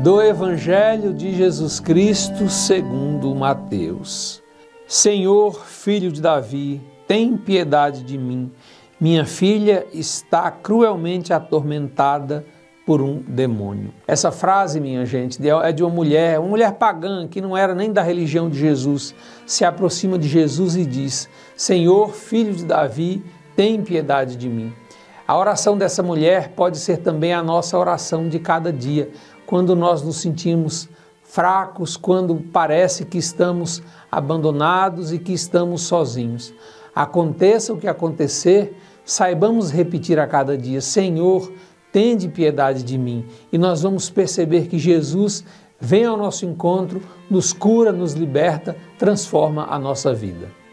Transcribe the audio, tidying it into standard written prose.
do Evangelho de Jesus Cristo segundo Mateus. Senhor, filho de Davi, tem piedade de mim. Minha filha está cruelmente atormentada por um demônio. Essa frase, minha gente, é de uma mulher pagã, que não era nem da religião de Jesus, se aproxima de Jesus e diz: Senhor, filho de Davi, tem piedade de mim. A oração dessa mulher pode ser também a nossa oração de cada dia, quando nós nos sentimos fracos, quando parece que estamos abandonados e que estamos sozinhos. Aconteça o que acontecer, saibamos repetir a cada dia: Senhor, tende piedade de mim. E nós vamos perceber que Jesus vem ao nosso encontro, nos cura, nos liberta, transforma a nossa vida.